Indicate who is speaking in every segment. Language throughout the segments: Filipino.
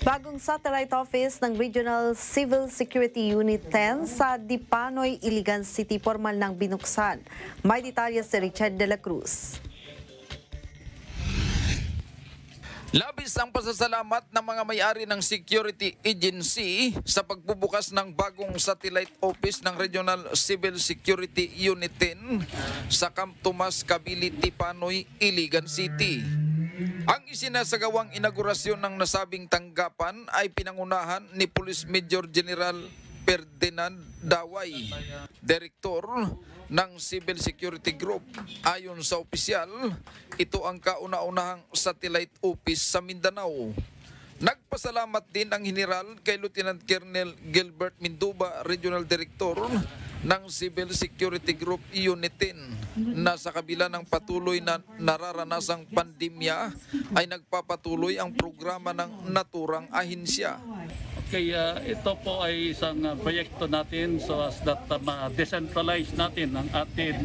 Speaker 1: Bagong satellite office ng Regional Civil Security Unit 10 sa Dipanoy, Iligan City formal nang binuksan. May detalye si Richard de la Cruz.
Speaker 2: Labis ang pasasalamat ng mga may-ari ng security agency sa pagbubukas ng bagong satellite office ng Regional Civil Security Unit 10 sa Camp Tomas, Cavite, Dipanoy, Iligan City. Ang isinasagawang inaugurasyon ng nasabing tanggapan ay pinangunahan ni Police Major General Ferdinand Daway, Direktor ng Civil Security Group. Ayon sa opisyal, ito ang kauna-unahang satellite office sa Mindanao. Nagpasalamat din ang General kay Lieutenant Colonel Gilbert Minduba, Regional Director ng Civil Security Group Unit 10 na sa kabila ng patuloy na nararanasang pandemya ay nagpapatuloy ang programa ng naturang ahensya.
Speaker 3: Kaya ito po ay isang proyekto natin so as that ma-decentralize natin ang atin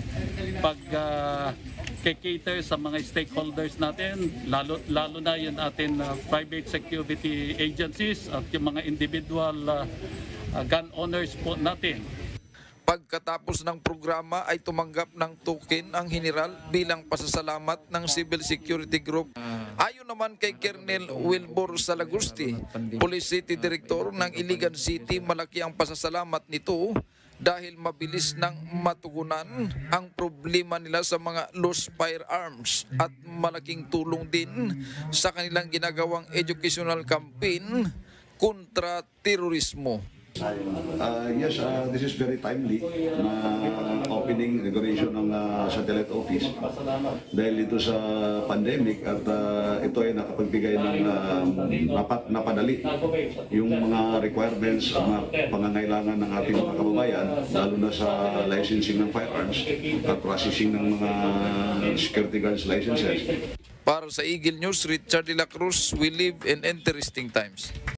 Speaker 3: pag-cater sa mga stakeholders natin, lalo na yung atin private security agencies at yung mga individual gun owners po natin.
Speaker 2: Pagkatapos ng programa ay tumanggap ng token ang General bilang pasasalamat ng Civil Security Group. Ayon naman kay Colonel Wilbur Salagusti, Police City Director ng Iligan City, malaki ang pasasalamat nito dahil mabilis nang matugunan ang problema nila sa mga loose firearms at malaking tulong din sa kanilang ginagawang educational campaign kontra terorismo.
Speaker 4: Yes, this is very timely na inauguration ng satellite office dahil ito sa pandemic at ito ay nakapagbigay ng napadali yung mga requirements, mga pangangailangan ng ating mga kababayan, lalo na sa licensing ng firearms at processing ng mga security guards licenses.
Speaker 2: Para sa Eagle News, Richard de la Cruz, we live in interesting times.